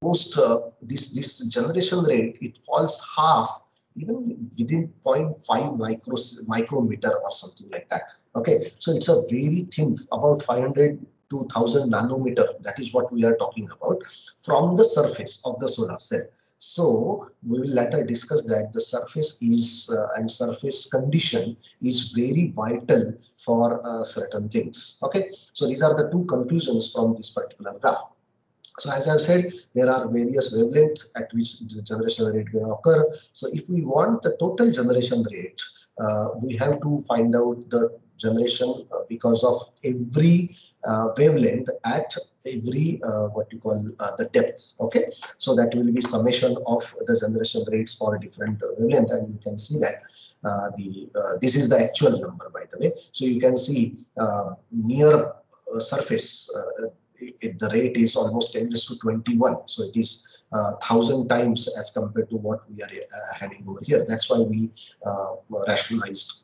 most this generation rate, it falls half, even within zero point 0.5 micrometer or something like that. Okay, so it's a very thin, about 500 to 1000 nanometer. That is what we are talking about from the surface of the solar cell. So we will later discuss that the surface is and surface condition is very vital for certain things. Okay, so these are the two conclusions from this particular graph. So as I've said, there are various wavelengths at which the generation rate will occur. So if we want the total generation rate, we have to find out the generation because of every wavelength at every what you call the depth. Okay, so that will be summation of the generation rates for a different wavelength, and you can see that the this is the actual number, by the way. So you can see near surface the rate is almost 10 to 21. So it is 1000 times as compared to what we are having over here. That's why we rationalized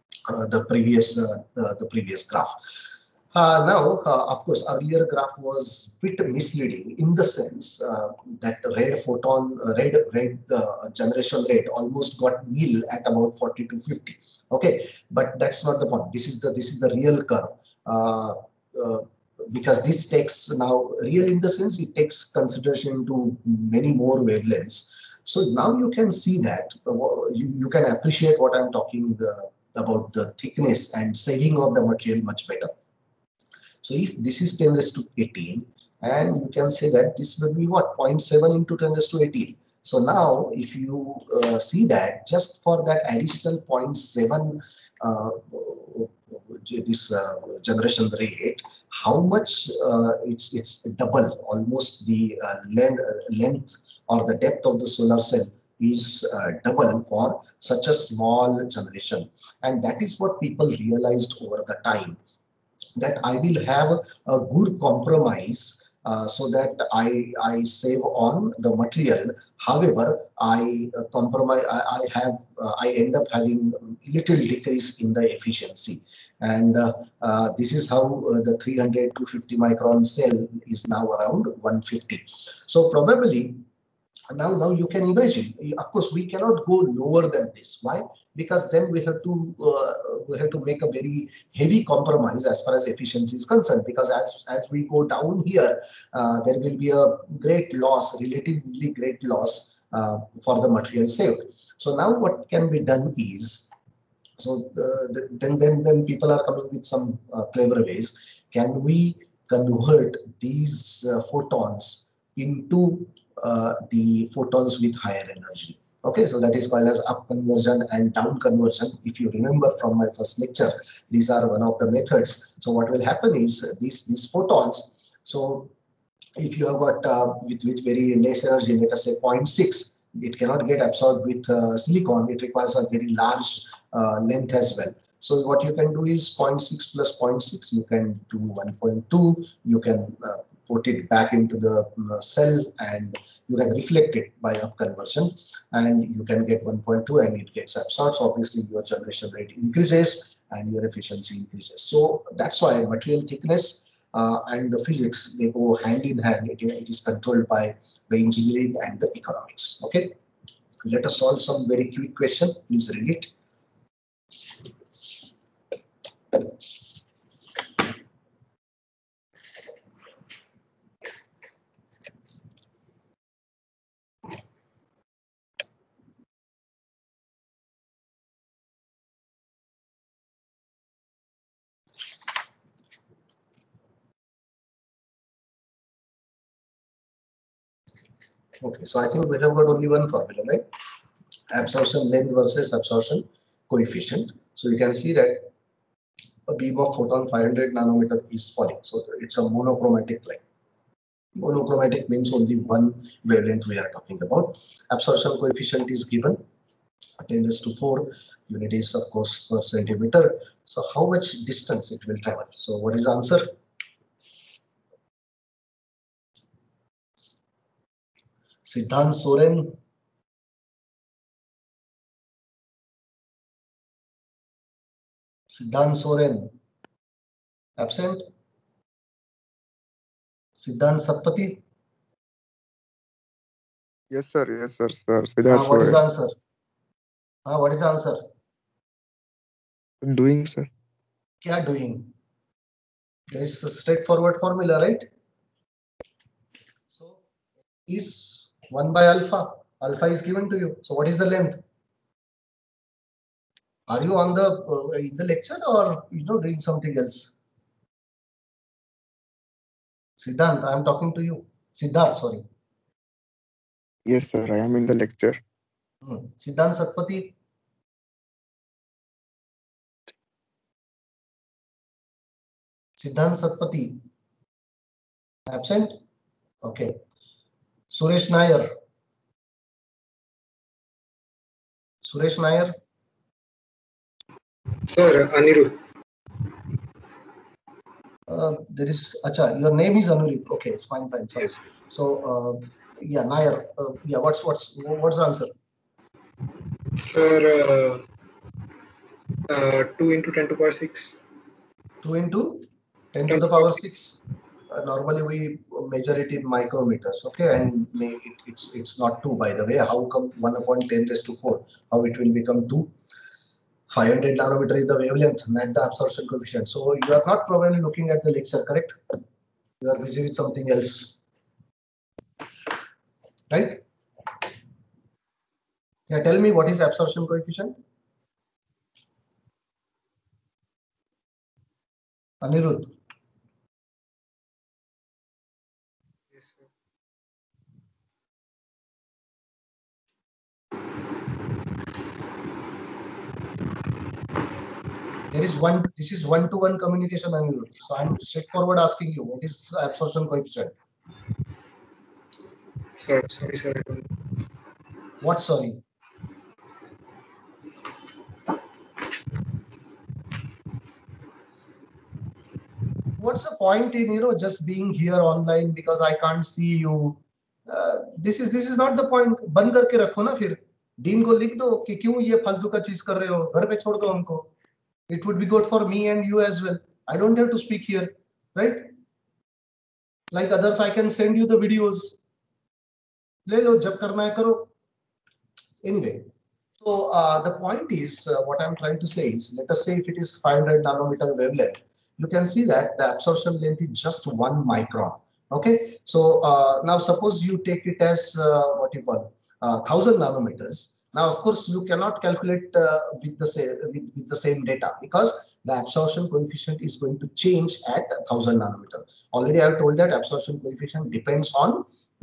the previous graph. Now, of course, earlier graph was bit misleading in the sense that red photon, red generation rate almost got nil at about 40 to 50. Okay, but that's not the point. This is the real curve. Uh, because this takes now real in the sense it takes consideration into many more wavelengths. So now you can see that you can appreciate what I'm talking about the thickness and saving of the material much better. So if this is 10 raised to 18, and you can say that this will be what, zero point 0.7 into 10 raised to 18. So now if you see that just for that additional 0 0.7 this generation rate, how much it's double, almost the length or the depth of the solar cell is double for such a small generation. And that is what people realized over the time, that I will have a good compromise so that I save on the material. However, I compromise. I end up having little decrease in the efficiency, and this is how the 300 to 50 micron cell is now around 150. So probably now you can imagine, of course we cannot go lower than this. Why? Because then we have to make a very heavy compromise as far as efficiency is concerned, because as we go down here, there will be a great loss, relatively great loss for the material saved. So now what can be done is, so then people are coming with some clever ways. Can we convert these photons into the photons with higher energy? Okay, so that is called as up conversion and down conversion. If you remember from my first lecture, these are one of the methods. So what will happen is these photons. So if you have got with very less energy, let us say zero point 0.6, it cannot get absorbed with silicon. It requires a very large length as well. So what you can do is 0 0.6 plus 0 0.6, you can do 1.2. You can put it back into the cell, and you can reflect it by up conversion, and you can get 1.2, and it gets absorbed. So obviously your generation rate increases and your efficiency increases. So that's why material thickness and the physics, they go hand in hand. It is controlled by the engineering and the economics. Okay, let us solve some very quick question. Please read it. Okay, so I think we have got only one formula, right? Absorption length versus absorption coefficient. So you can see that a beam of photon 500 nanometer is falling. So it's a monochromatic light. Monochromatic means only one wavelength we are talking about. Absorption coefficient is given 10 raised to 4. Unit is of course per centimeter. So how much distance it will travel? So what is the answer? Siddhant Soren. Siddhant Soren. Absent. Siddhant Satpathy. Yes, sir, sir. Siddharth What is Soren. the answer? What is the answer? Doing, sir. Kya doing? There is a straightforward formula, right? So is 1 by alpha. Alpha is given to you. So what is the length? Are you on the in the lecture or doing something else? Siddhant, I am talking to you. Siddharth, sorry. Yes, sir. I am in the lecture. Siddhant Satpathy. Siddhant Satpathy. Absent? Okay. Suresh Nair. Suresh Nair. Sir, Anirudh. There is, acha, your name is Anurit. Okay, it's fine, fine, sorry. Yes. So, yeah, Nair. Yeah, what's the answer? Sir, 2 into 10 to the power 6. 2 into 10 to 10 the to the power power 6. 6. Normally we measure it in micrometers, okay, and it's not 2, by the way. How come 1 upon 10 raised to 4? How it will become 2? 500 nanometer is the wavelength, not the absorption coefficient. So you are not probably looking at the lecture, correct? You are busy with something else, right? Yeah, tell me what is absorption coefficient? Anirudh. Yes, sir. There is one, this is one-to-one communication, Anirudh. So I'm straightforward asking you, what is absorption coefficient? Sir, sorry, sir. I don't know. What, sorry? What's the point in just being here online because I can't see you? This is not the point. बंद करके रखो ना फिर. Dean को लिख दो कि क्यों ये फालतू का चीज कर रहे हो, घर पे छोड़ दो उनको. It would be good for me and you as well. I don't have to speak here, right? Like others, I can send you the videos. ले लो, जब करना है करो. Anyway, so the point is, what I'm trying to say is, let us say if it is 500 nanometer wavelength, you can see that the absorption length is just 1 micron. Okay, so now suppose you take it as what you call 1000 nanometers. Now, of course, you cannot calculate with the same data because the absorption coefficient is going to change at 1000 nanometer. Already, I have told that absorption coefficient depends on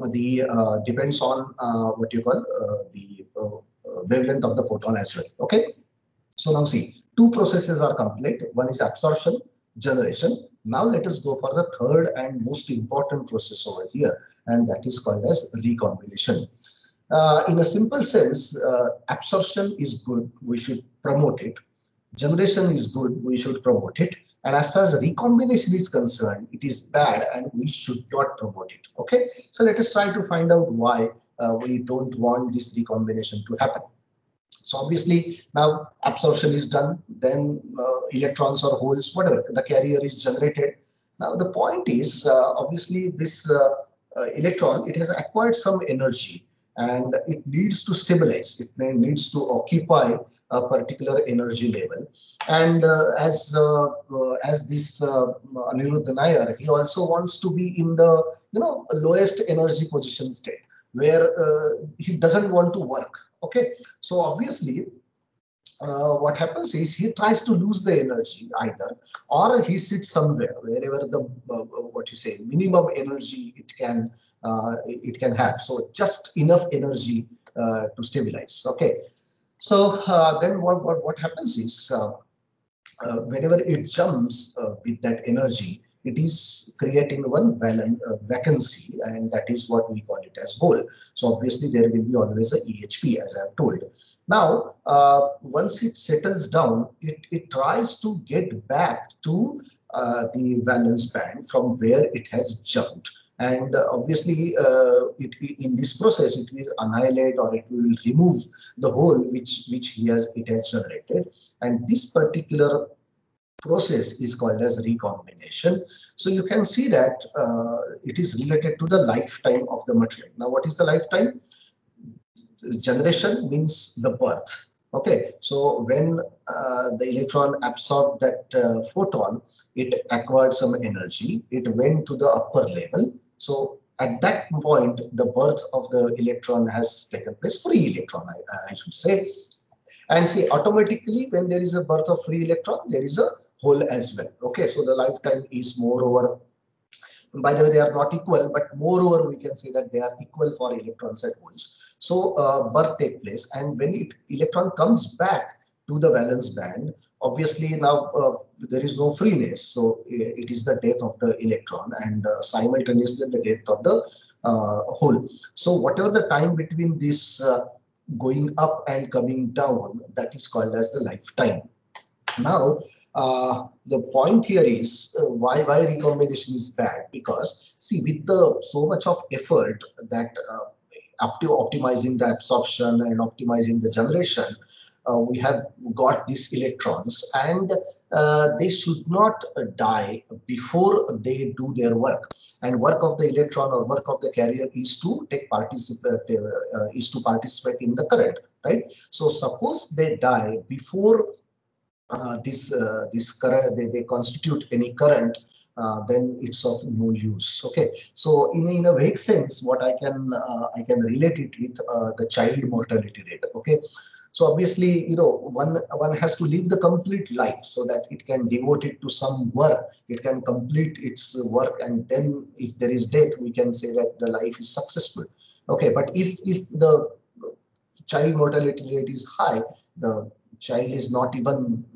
what you call the wavelength of the photon as well. Okay, so now see, two processes are complete. One is absorption, generation. Now let us go for the third and most important process over here, and that is called as recombination. In a simple sense, absorption is good, we should promote it. Generation is good, we should promote it. And as far as recombination is concerned, it is bad and we should not promote it. Okay, so let us try to find out why we don't want this recombination to happen. So obviously now absorption is done, then electrons or holes, whatever, the carrier is generated. Now the point is, obviously this electron, it has acquired some energy and it needs to stabilize. It needs to occupy a particular energy level. And as this Anirudh Nair, he also wants to be in the lowest energy position state where he doesn't want to work. Okay, so obviously what happens is he tries to lose the energy either, or he sits somewhere wherever the what you say minimum energy it can have. So just enough energy to stabilize. Okay, so then what happens is whenever it jumps with that energy, it is creating one vacancy, and that is what we call it as hole. So obviously there will be always a EHP, as I have told. Now, once it settles down, it tries to get back to the valence band from where it has jumped. And obviously, in this process, it will annihilate or it will remove the hole which it has generated. And this particular process is called as recombination. So you can see that it is related to the lifetime of the material. Now, what is the lifetime? generation means the birth. Okay, so when the electron absorbed that photon, it acquired some energy. It went to the upper level. So at that point, the birth of the electron has taken place, free electron, I should say. And see, automatically, when there is a birth of free electron, there is a hole as well. Okay, so the lifetime is moreover, by the way, they are not equal, but moreover, we can say that they are equal for electrons and holes. So birth take place, and when electron comes back to the valence band, obviously now there is no freeness. So it is the death of the electron, and simultaneously the death of the hole. So whatever the time between this going up and coming down, that is called as the lifetime. Now, the point here is why recombination is bad, because see, with the so much of effort that up to optimizing the absorption and optimizing the generation, we have got these electrons, and they should not die before they do their work. And work of the electron or work of the carrier is to participate in the current, right? So suppose they die before this current, they constitute any current, then it's of no use. Okay, so in a vague sense, what I can relate it with the child mortality rate. Okay, so obviously, one has to live the complete life so that it can devote it to some work, it can complete its work, and then if there is death, we can say that the life is successful. Okay, but if the child mortality rate is high, the child is not even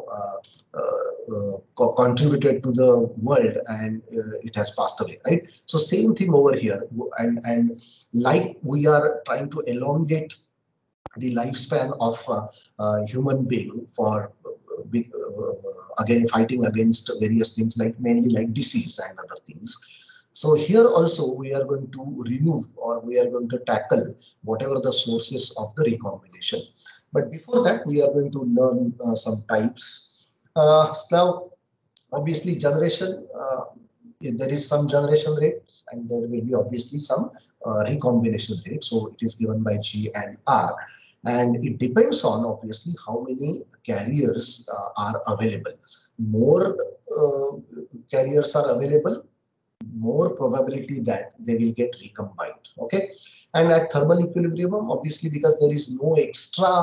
contributed to the world, and it has passed away, right? So same thing over here, and like we are trying to elongate the lifespan of human being for again fighting against various things, like mainly like disease and other things. So here also we are going to remove, or we are going to tackle whatever the sources of the recombination. But before that, we are going to learn some types. Now, obviously, generation, there is some generation rate, and there will be obviously some recombination rate. So it is given by G and R. And it depends on obviously how many carriers are available. More carriers are available, more probability that they will get recombined. Okay, and at thermal equilibrium, obviously, because there is no extra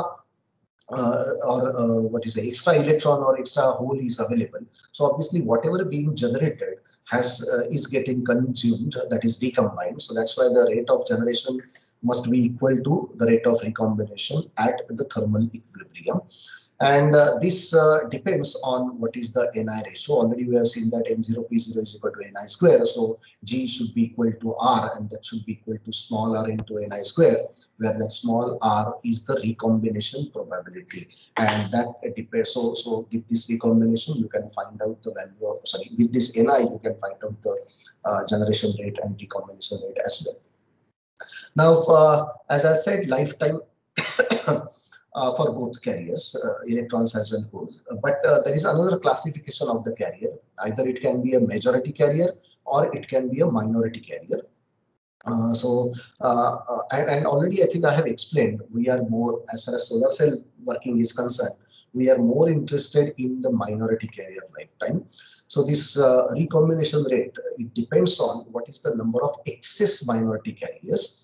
what is extra electron or extra hole is available, so obviously whatever being generated has is getting consumed, that is recombined. So that's why the rate of generation must be equal to the rate of recombination at the thermal equilibrium. And this depends on what is the Ni ratio. Already we have seen that N0 P0 is equal to Ni square. So G should be equal to R, and that should be equal to small r into Ni square, where that small r is the recombination probability. And that depends. So with this recombination, you can find out the value of, sorry, with this Ni, you can find out the generation rate and recombination rate as well. Now, as I said, lifetime for both carriers, electrons as well goes. But there is another classification of the carrier. Either it can be a majority carrier or it can be a minority carrier. And already I think I have explained, we are more, as far as solar cell working is concerned, we are more interested in the minority carrier lifetime. So this recombination rate, it depends on what is the number of excess minority carriers.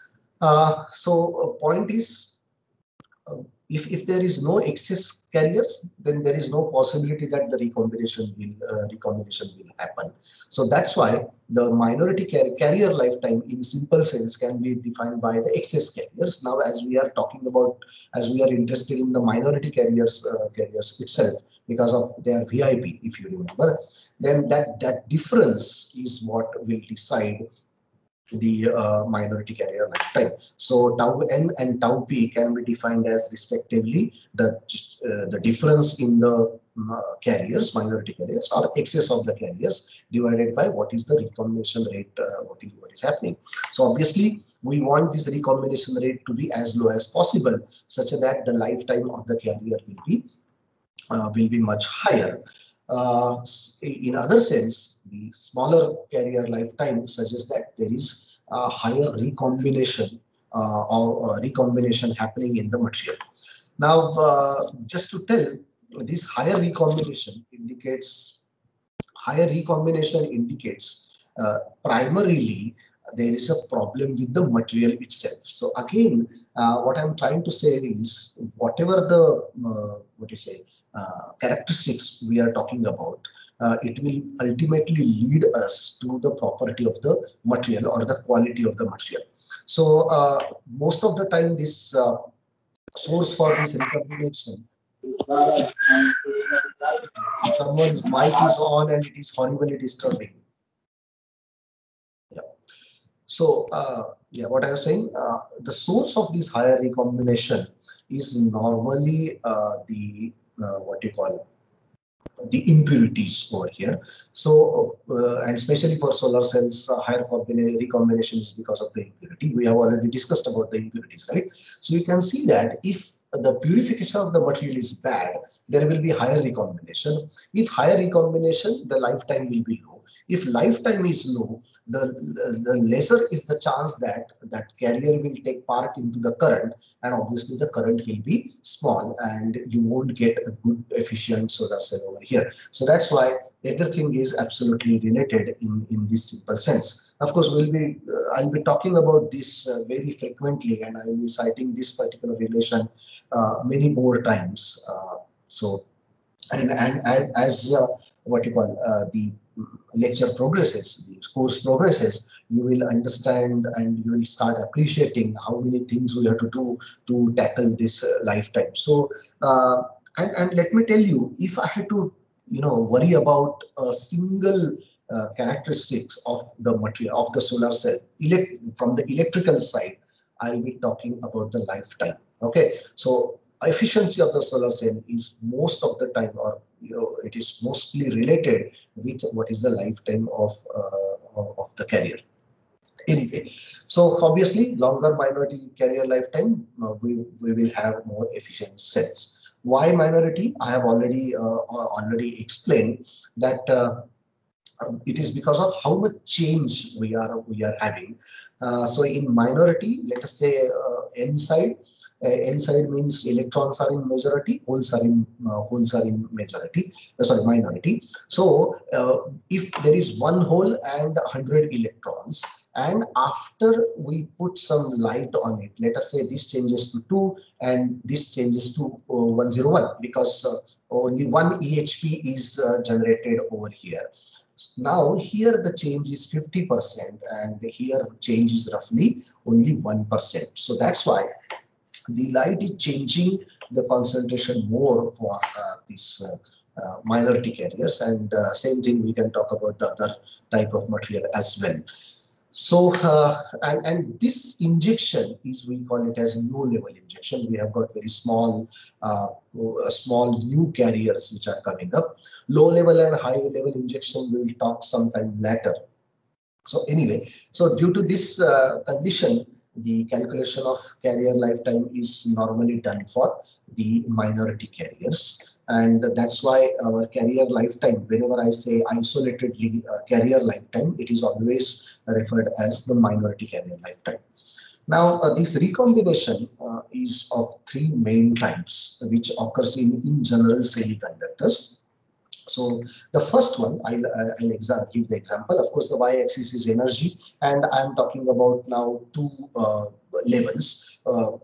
Point is, if there is no excess carriers, then there is no possibility that the recombination will happen. So that's why the minority carrier lifetime in simple sense can be defined by the excess carriers. Now, as we are talking about, as we are interested in the minority carriers itself, because of their VIP, if you remember, then that difference is what will decide the minority carrier lifetime. So tau n and tau p can be defined as respectively the difference in the carriers, minority carriers, or excess of the carriers divided by what is the recombination rate, what is happening. So obviously we want this recombination rate to be as low as possible, such that the lifetime of the carrier will be much higher. In other sense, the smaller carrier lifetime suggests that there is a higher recombination or recombination happening in the material. Now, just to tell, this higher recombination indicates primarily there is a problem with the material itself. So again, what I'm trying to say is whatever the characteristics we are talking about, it will ultimately lead us to the property of the material or the quality of the material. So most of the time, this source for this recombination, someone's mic is on and it is horribly disturbing. Yeah. So, yeah, what I was saying, the source of this higher recombination is normally what you call the impurities over here. So, and especially for solar cells, higher recombination is because of the impurity. We have already discussed about the impurities, right? So you can see that if the purification of the material is bad, there will be higher recombination. If higher recombination, the lifetime will be low. If lifetime is low, the lesser is the chance that that carrier will take part into the current, and obviously the current will be small and you won't get a good efficient solar cell over here. So that's why everything is absolutely related in this simple sense. Of course, I'll be talking about this very frequently, and I will be citing this particular relation many more times. So and as what you call the lecture progresses, the course progresses, you will understand and you will start appreciating how many things we have to do to tackle this lifetime. So and let me tell you, if I had to worry about a single characteristics of the material of the solar cell from the electrical side, I'll be talking about the lifetime. Okay, so efficiency of the solar cell is most of the time, or it is mostly related with what is the lifetime of the carrier. Anyway, so obviously longer minority carrier lifetime, we will have more efficient cells. Why minority? I have already explained that it is because of how much change we are having. So in minority, let us say n side. N side means electrons are in majority, holes are in majority. Sorry, minority. So if there is one hole and 100 electrons, and after we put some light on it, let us say this changes to 2 and this changes to 101, because only one EHP is generated over here. Now here the change is 50% and here change is roughly only 1%. So that's why the light is changing the concentration more for these minority carriers, and same thing we can talk about the other type of material as well. So and this injection is, we call it as low level injection. We have got very small new carriers which are coming up. Low level and high level injection we will talk sometime later. So anyway, so due to this condition, the calculation of carrier lifetime is normally done for the minority carriers, and that's why our carrier lifetime, whenever I say isolatedly carrier lifetime, it is always referred as the minority carrier lifetime. Now this recombination is of three main types which occurs in general semiconductors. So the first one, I'll give the example. Of course, the y-axis is energy, and I'm talking about now two levels.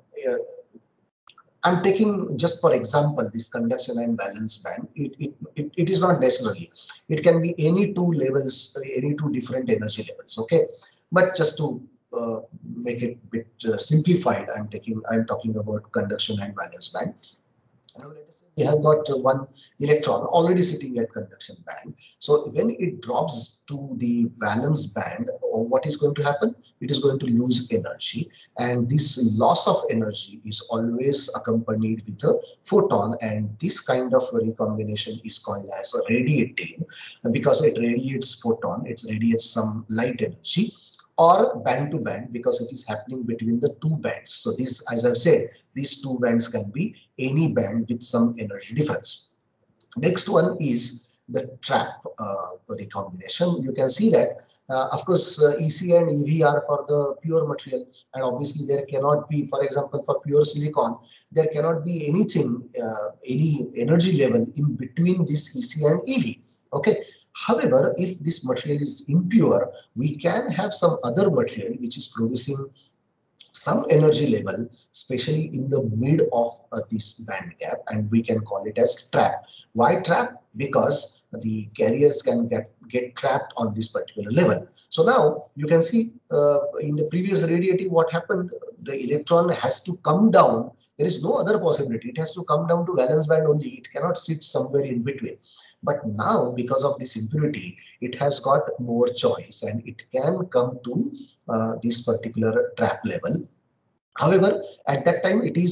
I'm taking just for example this conduction and valence band. It is not necessarily. It can be any two levels, any two different energy levels. Okay, but just to make it a bit simplified, I'm talking about conduction and valence band. Now let us say we have got one electron already sitting at conduction band. So when it drops to the valence band, what is going to happen? It is going to lose energy, and this loss of energy is always accompanied with a photon, and this kind of recombination is called as a radiating, because it radiates photon, it radiates some light energy, or band to band, because it is happening between the two bands. So this, as I've said, these two bands can be any band with some energy difference. Next one is the trap recombination. You can see that, of course, EC and EV are for the pure material, and obviously there cannot be, for example, for pure silicon, there cannot be anything, any energy level in between this EC and EV. Okay. However, if this material is impure, we can have some other material which is producing some energy level, especially in the mid of this band gap, and we can call it as trap. Why trap? Because the carriers can get trapped on this particular level. So now you can see in the previous radiative what happened, the electron has to come down. There is no other possibility. It has to come down to valence band only. It cannot sit somewhere in between. But now, because of this impurity, it has got more choice and it can come to this particular trap level. However, at that time it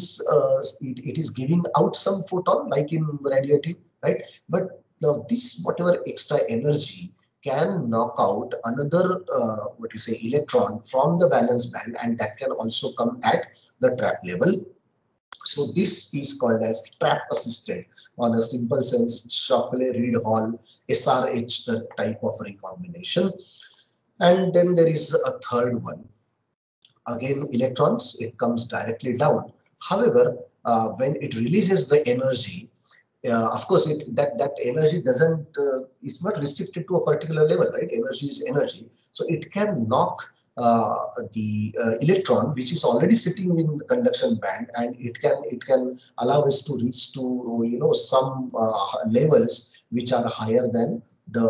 is giving out some photon like in radiative, right? But now this whatever extra energy can knock out another electron from the valence band, and that can also come at the trap level. So this is called as trap assisted, on a simple sense, Shockley-Reed-Hall SRH type of recombination. And then there is a third one. Again, electrons, it comes directly down. However, when it releases the energy, of course, that energy doesn't, it's not restricted to a particular level, right? Energy is energy. So it can knock the electron, which is already sitting in the conduction band, and it can allow us to reach to, some levels which are higher than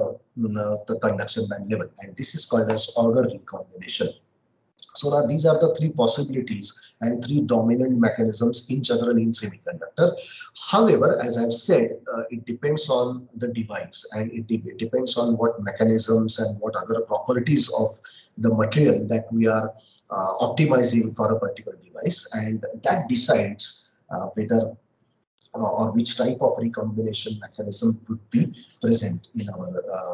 the conduction band level. And this is called as Auger recombination. So now these are the three possibilities and three dominant mechanisms in general in semiconductor. However, as I've said, it depends on the device, and it depends on what mechanisms and what other properties of the material that we are optimizing for a particular device, and that decides whether or which type of recombination mechanism would be present in our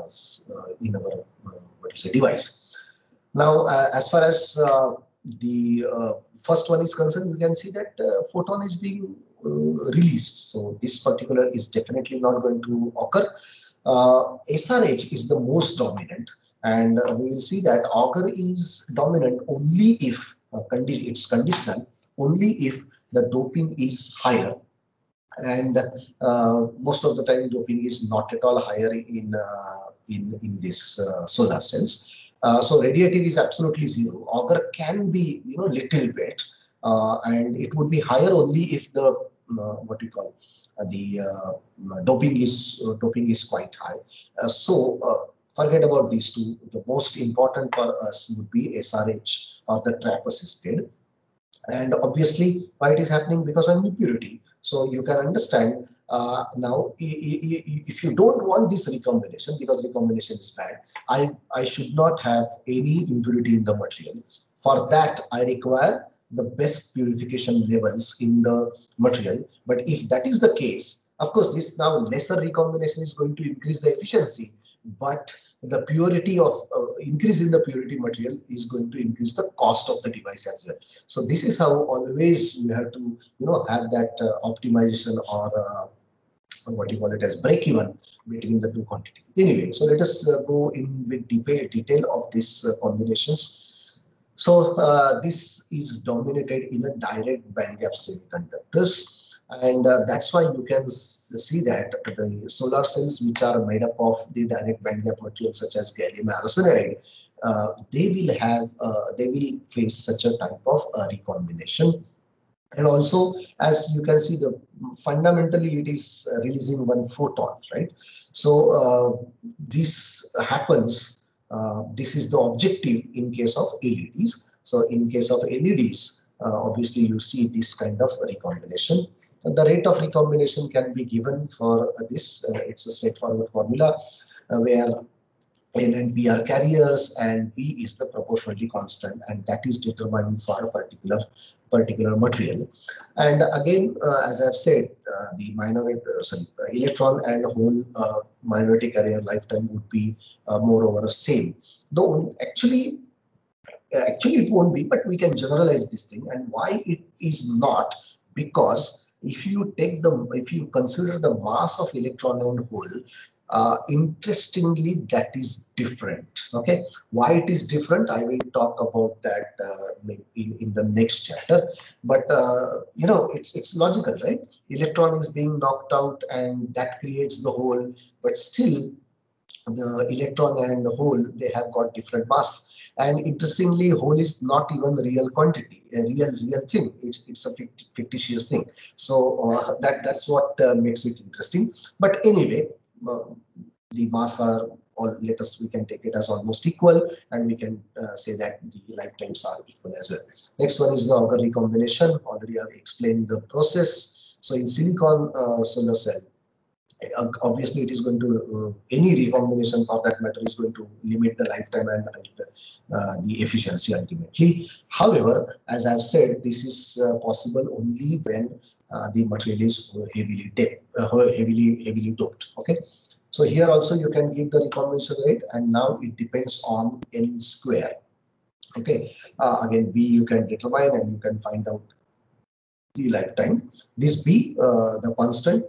device. Now, as far as the first one is concerned, we can see that photon is being released. So this particular is definitely not going to occur. SRH is the most dominant, and we will see that Auger is dominant only if it's conditional, only if the doping is higher. And most of the time doping is not at all higher in this solar cells. So radiative is absolutely zero. Auger can be, little bit, and it would be higher only if the doping is quite high. Forget about these two. The most important for us would be SRH, or the trap assisted. And obviously, why it is happening? Because of impurity. So you can understand now, if you don't want this recombination, because recombination is bad, I should not have any impurity in the material. For that, I require the best purification levels in the material. But if that is the case, of course, this now lesser recombination is going to increase the efficiency, but the purity of increase in the purity material is going to increase the cost of the device as well. So this is how always you have to have that optimization, or what you call it as break even between the two quantities. Anyway, so let us go in with detail of these combinations. So this is dominated in a direct bandgap semiconductors. And that's why you can see that the solar cells, which are made up of the direct bandgap materials such as gallium arsenide, they will face such a type of recombination. And also, as you can see, fundamentally it is releasing one photon, right? So this happens. This is the objective in case of LEDs. So in case of LEDs, obviously you see this kind of recombination. The rate of recombination can be given for this. It's a straightforward formula where N and P are carriers and P is the proportionality constant, and that is determined for a particular material. And again, as I've said, the electron and hole minority carrier lifetime would be more over the same. Though actually it won't be, but we can generalize this thing. And why it is not? Because if you consider the mass of electron and hole, Interestingly, that is different. Okay, why it is different, I will talk about that in the next chapter. But it's logical, right? Electron is being knocked out and that creates the hole, but still the electron and the hole, they have got different mass. And interestingly, hole is not even real quantity, a real thing. It's a fictitious thing. So that's what makes it interesting. But anyway, uh, the mass are, or let us, we can take it as almost equal, and we can say that the lifetimes are equal as well. Next one is the Auger recombination. Already I've explained the process. So in silicon solar cell, obviously it is going to any recombination for that matter is going to limit the lifetime and the efficiency ultimately. However, as I've said, this is possible only when the material is heavily doped. Okay, so here also you can give the recombination rate, and now it depends on n square. Okay, again b you can determine and you can find out the lifetime. This b, the constant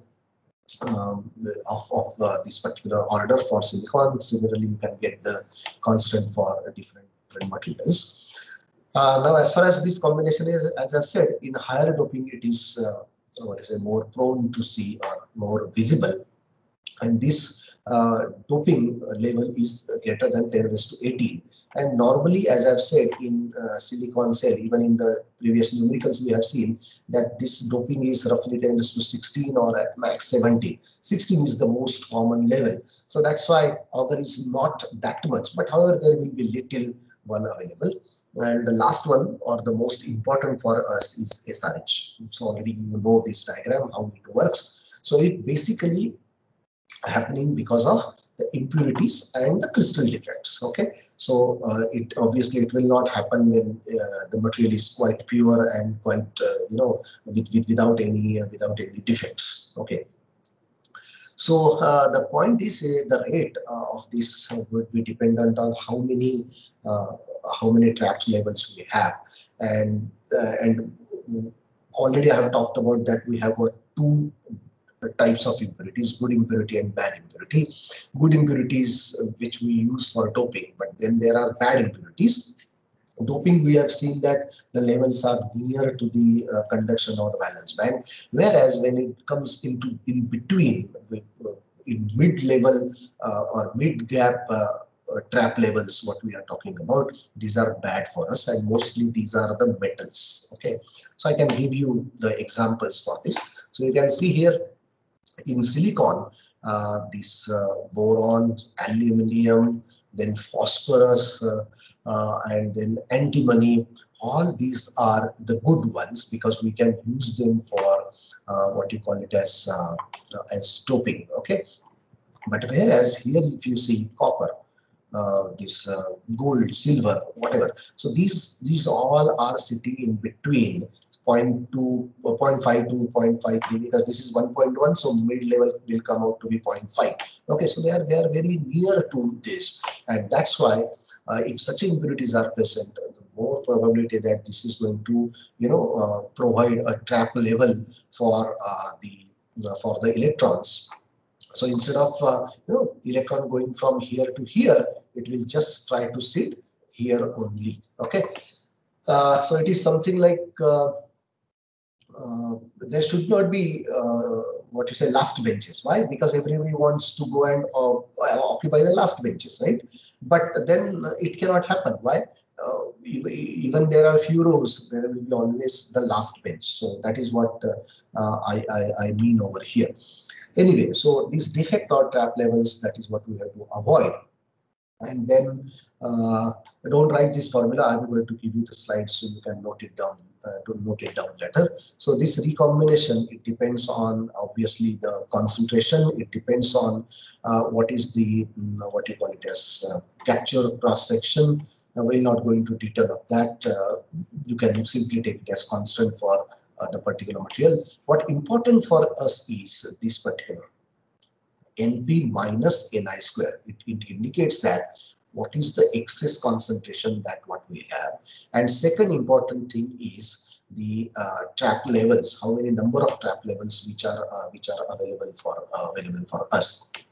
of this particular order for silicon. Similarly, you can get the constant for different materials. Now, as far as this combination is, as I've said, in higher doping, it is what is it, more prone to see or more visible, and this doping level is greater than 10 raised to 18. And normally, as I've said, in silicon cell, even in the previous numericals, we have seen that this doping is roughly 10 raised to 16 or at max 17. 16 is the most common level. So that's why Auger is not that much. But however, there will be little one available. And the last one, or the most important for us, is SRH. So already you know this diagram, how it works. So it basically happening because of the impurities and the crystal defects. Okay, so it obviously it will not happen when the material is quite pure and quite without any defects. Okay, so the point is the rate of this would be dependent on uh, how many traps levels we have, and already I have talked about that we have got two types of impurities: good impurity and bad impurity. Good impurities which we use for doping, but then there are bad impurities. Doping, we have seen that the levels are near to the conduction or valence band, whereas when it comes into in between, in mid-level or mid-gap trap levels, what we are talking about, these are bad for us, and mostly these are the metals. Okay, so I can give you the examples for this. So you can see here in silicon, this boron, aluminium, then phosphorus, and then antimony. All these are the good ones because we can use them for what you call it as doping. Okay, but whereas here, if you see copper, this gold, silver, whatever. So these all are sitting in between zero point 0.2, 0.5 to 0.53, because this is 1.1, so mid level will come out to be 0.5. Okay, so they are very near to this, and that's why if such impurities are present, the more probability that this is going to provide a trap level for the electrons. So instead of electron going from here to here, it will just try to sit here only. Okay, so it is something like there should not be what you say last benches. Why? Because everybody wants to go and occupy the last benches, right? But then it cannot happen. Why? Even there are few rows, there will be always the last bench. So that is what I mean over here. Anyway, so these defect or trap levels, that is what we have to avoid. And then don't write this formula. I'm going to give you the slides so you can note it down. To note it down later. So this recombination, it depends on obviously the concentration. It depends on what is the what you call it as capture cross section. We're not going to detail of that. You can simply take it as constant for the particular material. What important for us is this particular Np minus Ni square. It indicates that what is the excess concentration that what we have. And second important thing is the trap levels. How many number of trap levels which are available for us.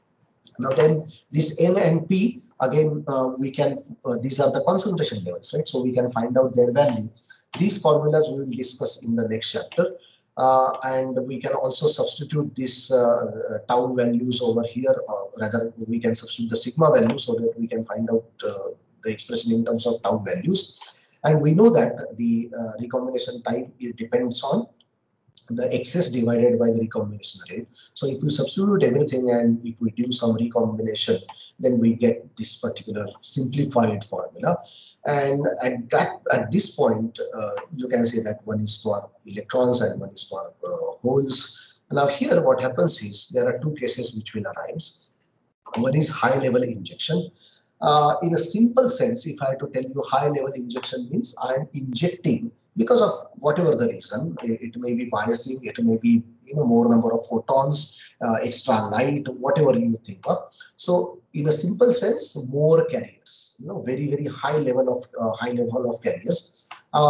Now then, this N and P, again, we can, these are the concentration levels, right? So we can find out their value. These formulas we will discuss in the next chapter. And we can also substitute this tau values over here, or rather we can substitute the sigma value so that we can find out the expression in terms of tau values. And we know that the recombination time, it depends on the excess divided by the recombination rate. So if we substitute everything and if we do some recombination, then we get this particular simplified formula. And at this point, you can say that one is for electrons and one is for holes. Now here what happens is there are two cases which will arise. One is high level injection. In a simple sense, if I had to tell you, high level injection means I am injecting because of whatever the reason. It may be biasing, it may be more number of photons, extra light, whatever you think of. So in a simple sense, more carriers, very high level of carriers.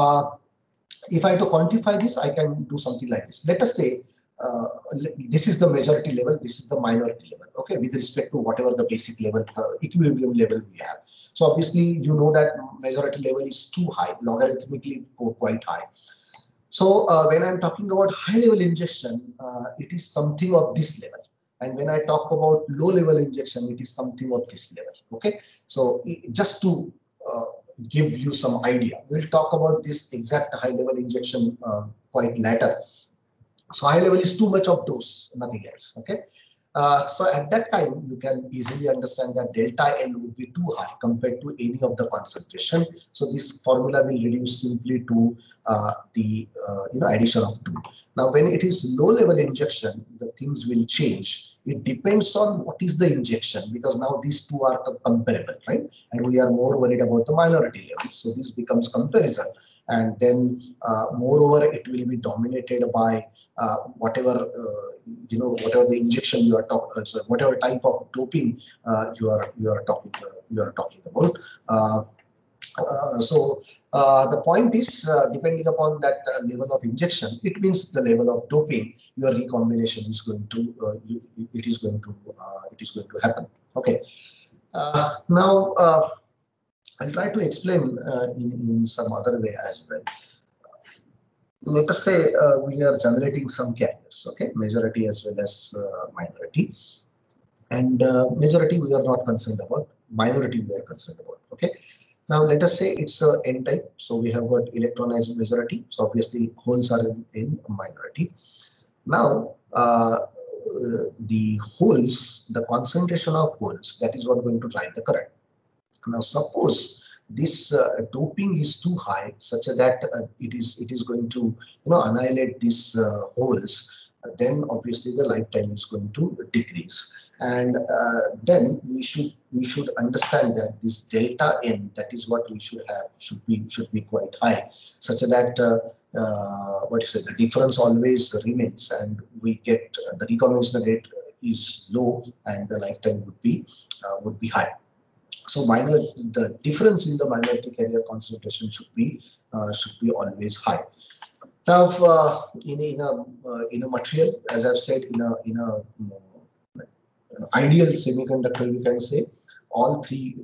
If I had to quantify this, I can do something like this. Let us say this is the majority level, this is the minority level, okay, with respect to whatever the basic level, equilibrium level we have. So obviously, you know that majority level is too high, logarithmically quite high. So when I'm talking about high level injection, it is something of this level. And when I talk about low level injection, it is something of this level, okay. So just to give you some idea, we'll talk about this exact high level injection quite later. So high level is too much of dose, nothing else, okay. So at that time, you can easily understand that delta L would be too high compared to any of the concentration. So this formula will reduce simply to the addition of 2. Now, when it is low level injection, the things will change. It depends on what is the injection, because now these two are comparable, right? And we are more worried about the minority levels. So this becomes comparison. And then moreover, it will be dominated by whatever whatever the injection you are talking, whatever type of doping you are talking about. So the point is, depending upon that level of injection, it means the level of doping, your recombination is going to it is going to happen. Okay. Now I'll try to explain in some other way as well. Let us say we are generating some carriers, okay, majority as well as minority. And majority we are not concerned about, minority we are concerned about, okay. Now let us say it's a N type, so we have got electron as majority, so obviously holes are in minority. Now the holes, the concentration of holes, that is what going to drive the current. Now suppose this doping is too high, such that it is going to annihilate these holes, then obviously the lifetime is going to decrease. And then we should understand that this delta N, that is what we should have, should be quite high, such that the difference always remains, and we get the recombination rate is low, and the lifetime would be high. So the difference in the minority carrier concentration should be always high. Now, in a material, as I've said, in a ideal semiconductor, you can say all three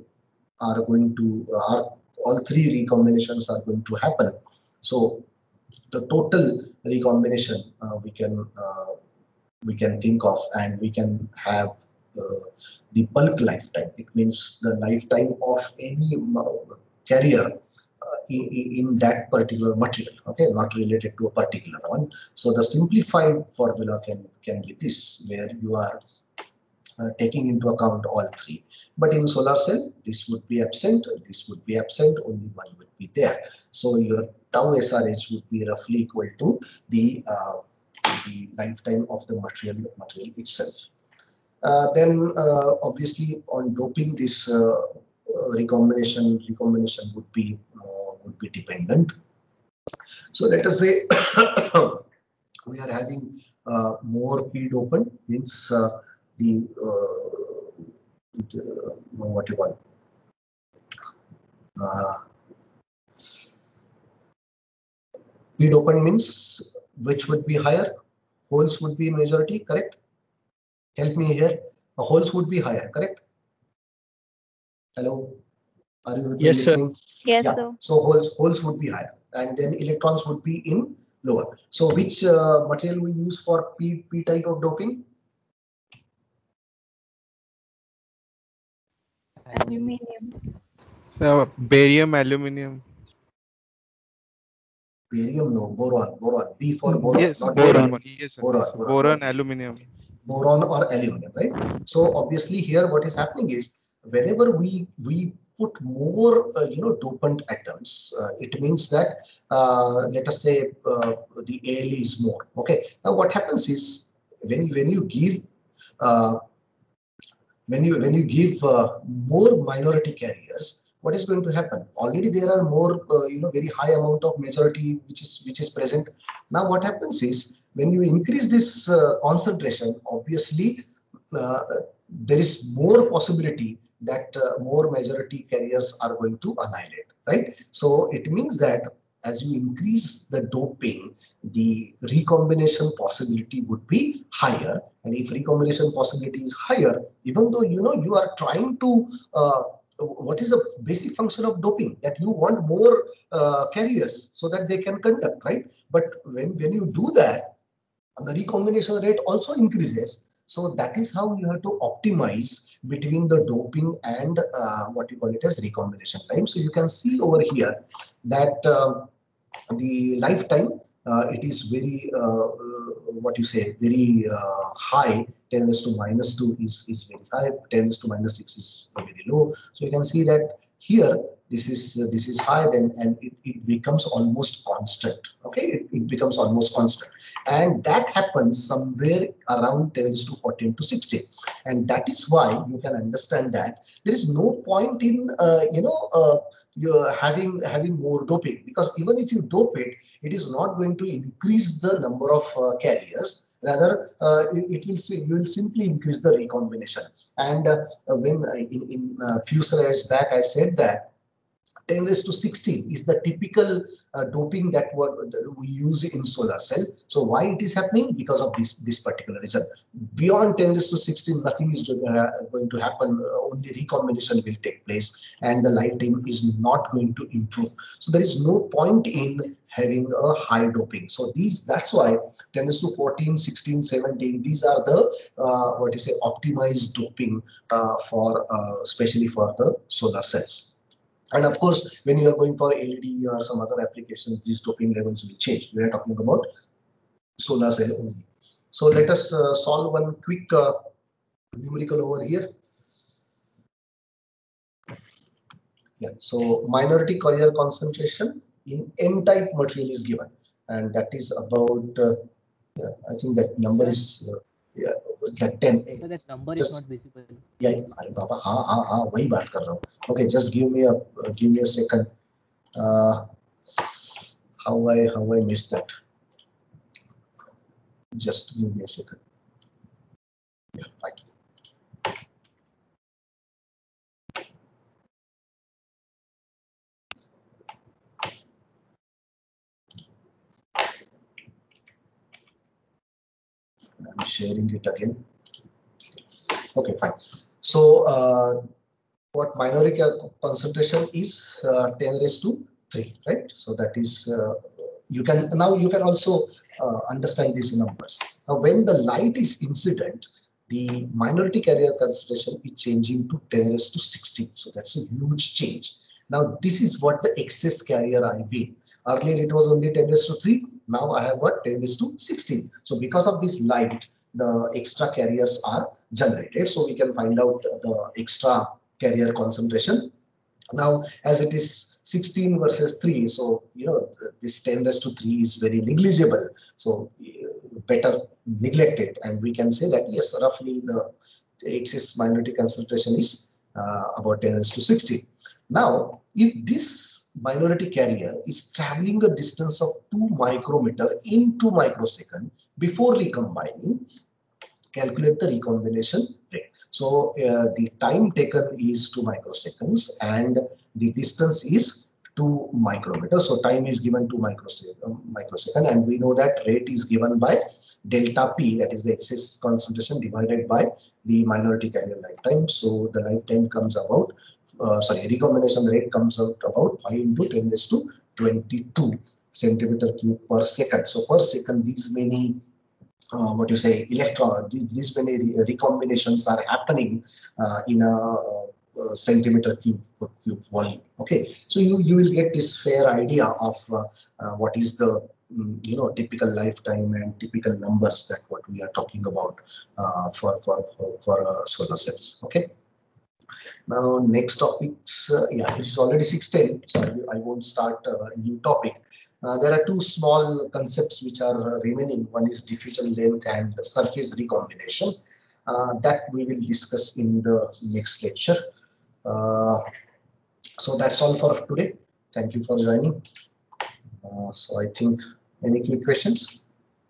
recombinations are going to happen. So the total recombination we can think of, and we can have the bulk lifetime. It means the lifetime of any carrier in that particular material, okay, not related to a particular one. So the simplified formula can be this, where you are taking into account all three. But in solar cell, this would be absent, this would be absent, only one would be there. So your tau SRH would be roughly equal to the lifetime of the material itself. Then obviously on doping, this recombination would be dependent. So let us say we are having more p dopant, means what you call p dopant means which would be higher, holes would be in majority, correct? Help me here. Holes would be higher, correct? Hello, are you Yes, sir. listening? Yes, Yeah, sir. so holes would be higher, and then electrons would be in lower. So which material we use for P type of doping? Aluminium. So barium, aluminium. Barium, no, boron. B for boron, Yes, not boron. barium. Yes, sir. Boron, Yes. boron, Boron, not aluminium. boron or aluminum, right? So obviously here what is happening is whenever we put more dopant atoms, it means that let us say the AL is more. Okay. Now what happens is when you give uh, when you give more minority carriers, what is going to happen? Already there are more very high amount of majority which is present. Now what happens is when you increase this concentration, obviously uh, there is more possibility that more majority carriers are going to annihilate, right? So it means that as you increase the doping, the recombination possibility would be higher. And if recombination possibility is higher, even though you are trying to what is the basic function of doping, that you want more carriers so that they can conduct, right? But when you do that, the recombination rate also increases. So that is how you have to optimize between the doping and what you call it as recombination time. So you can see over here that the lifetime, it is very what you say, very high. 10 raised to minus 2 is very high, 10 raised to minus 6 is very low. So you can see that here this is high, then, and it becomes almost constant. Okay, it becomes almost constant, and that happens somewhere around 10 raised to 14 to 16. And that is why you can understand that there is no point in you're having more doping, because even if you dope it, it is not going to increase the number of carriers. Rather, you will simply increase the recombination. And when in few slides back I said that 10 raised to 16 is the typical doping that we use in solar cell. So why it is happening? Because of this particular reason. Beyond 10 raised to 16, nothing is going to happen. Only recombination will take place, and the lifetime is not going to improve. So there is no point in having a high doping. So that's why 10 raised to 14, 16, 17. These are the what you say, optimized doping for especially for the solar cells. And of course, when you are going for LED or some other applications, these doping levels will change. We are talking about solar cell only. So let us solve one quick numerical over here. Yeah. So minority carrier concentration in N-type material is given, and that is about yeah, I think that number is yeah, that 10. So that number is Just not visible. yeah, अरे बाबा हाँ वही बात कर रहा हूँ. Okay, just give me a second. How I missed that. Just give me a second. Yeah, fine. I'm sharing it again. Okay, fine. So what minority concentration is 10 raised to 3, right? So that is you can also understand these numbers. Now, when the light is incident, the minority carrier concentration is changing to 10 raised to 16. So that's a huge change. Now, this is what the excess carrier I mean. Earlier, it was only 10 raised to 3. Now, I have what 10 raised to 16. So because of this light, the extra carriers are generated. So we can find out the extra carrier concentration. Now, as it is 16 versus 3, so this 10 raised to 3 is very negligible. So better neglect it, and we can say that yes, roughly the excess minority concentration is about 10 raised to 16. Now, if this minority carrier is traveling a distance of 2 micrometer in 2 microsecond before recombining, calculate the recombination rate. So the time taken is 2 microseconds and the distance is 2 micrometers. So time is given to microsecond, and we know that rate is given by delta P, that is the excess concentration divided by the minority carrier lifetime. So the lifetime comes about, recombination rate comes out about 5 into 10 raised to 22 centimeter cube per second. So per second, these many these many recombinations are happening in a centimeter cube per cube volume. Okay, so you will get this fair idea of what is the typical lifetime and typical numbers that what we are talking about for solar cells. Okay. Now next topics, it is already 6:10, so I won't start a new topic. There are two small concepts which are remaining. One is diffusion length and surface recombination. That we will discuss in the next lecture. So that's all for today. Thank you for joining. So I think any quick questions?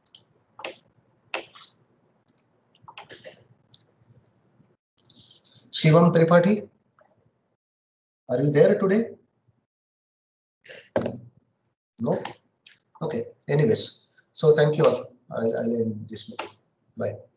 Shivam Tripathi, are you there today? No? Okay. Anyways, so thank you all. I'll end this meeting. Bye.